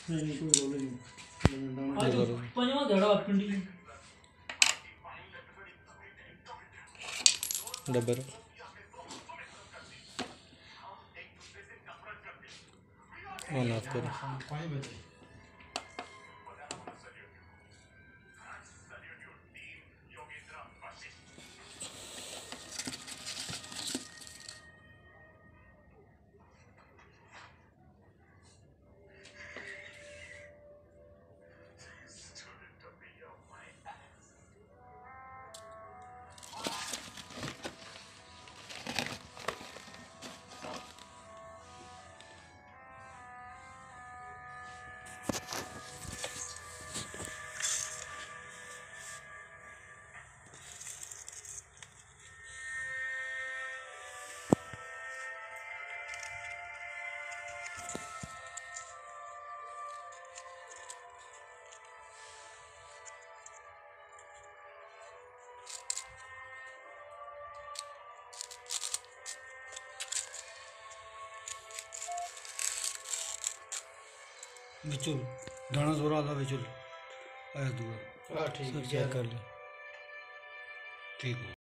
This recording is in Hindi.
नहीं कोई रोल नहीं आज पंजवा धड़ा पिंडी डबर ऑन ऑफ करो विचुल दाना जोरा आला विचुल आया दूर हाँ ठीक है, चेक कर ले। ठीक।